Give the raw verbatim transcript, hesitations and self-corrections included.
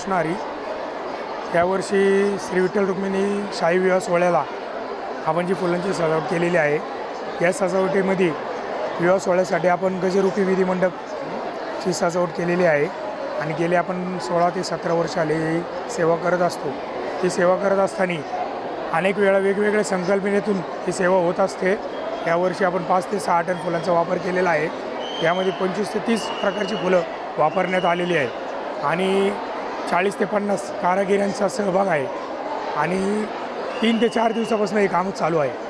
कृष्णहरी। यावर्षी श्री विठ्ठल रुक्मिणी शाही विवाह सोहळ्याला आपण जी फुलांची सजावट केलेली आहे, या सजावटीमध्ये विवाह सोहळ्यासाठी आपण गजरूपी विधी मंडपची सजावट केलेली आहे आणि गेले आपण सोळा ते सतरा वर्ष आले ही सेवा करत असतो। ही सेवा करत असताना अनेक वेळा वेगवेगळ्या संकल्पनेतून ही सेवा होत असते। यावर्षी आपण पाच ते सहा टन फुलांचा वापर केलेला आहे। यामध्ये पंचवीस ते तीस प्रकारची फुलं वापरण्यात आलेली आहे आणि चाळीस ते पन्नास कारागिरांचा सहभाग आहे आणि तीन ते चार दिवसापासून हे काम चालू आहे।